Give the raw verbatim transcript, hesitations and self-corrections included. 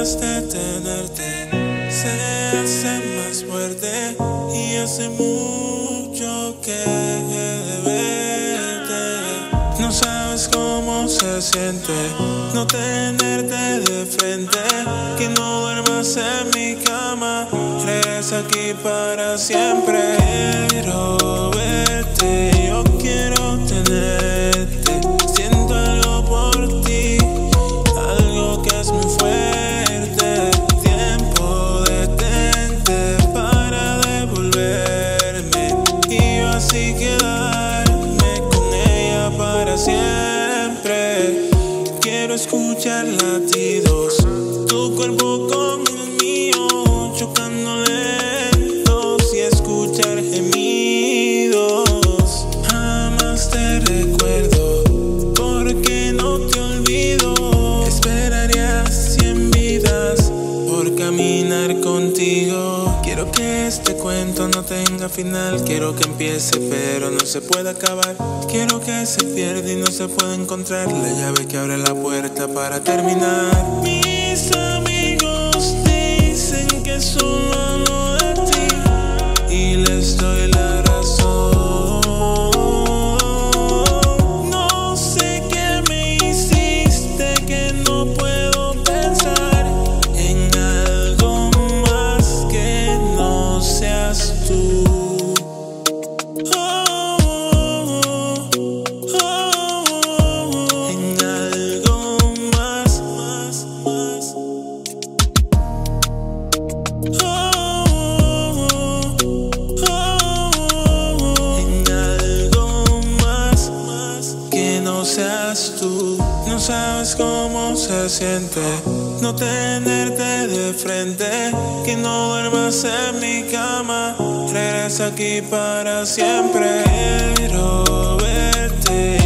ganas de tenerte se hace más fuerte y hace mucho que de verte. No sabes cómo se siente no tenerte de frente, que no duermas en mi cama, regresa aquí para siempre. Quiero verte, yo quiero tenerte, siento algo por ti, algo que es muy fuerte. Tiempo detente para devolverme y yo así quedarme con ella para siempre. Quiero escuchar latidos, tu cuerpo con el mío, chocando lentos y escuchar gemidos. Jamás te recuerdo, porque no te olvido. Esperaría cien vidas por caminar contigo. Quiero que este cuento no tenga final, quiero que empiece pero no se pueda acabar. Quiero que se pierda y no se pueda encontrar la llave que abre la puerta para terminar. Mis amigos dicen que solo hablo de ti y les doy la razón. No sé qué me hiciste que no puedo pensar en algo más que no seas tú. Tú no sabes cómo se siente no tenerte de frente, que no duermas en mi cama, regresa aquí para siempre. Quiero verte.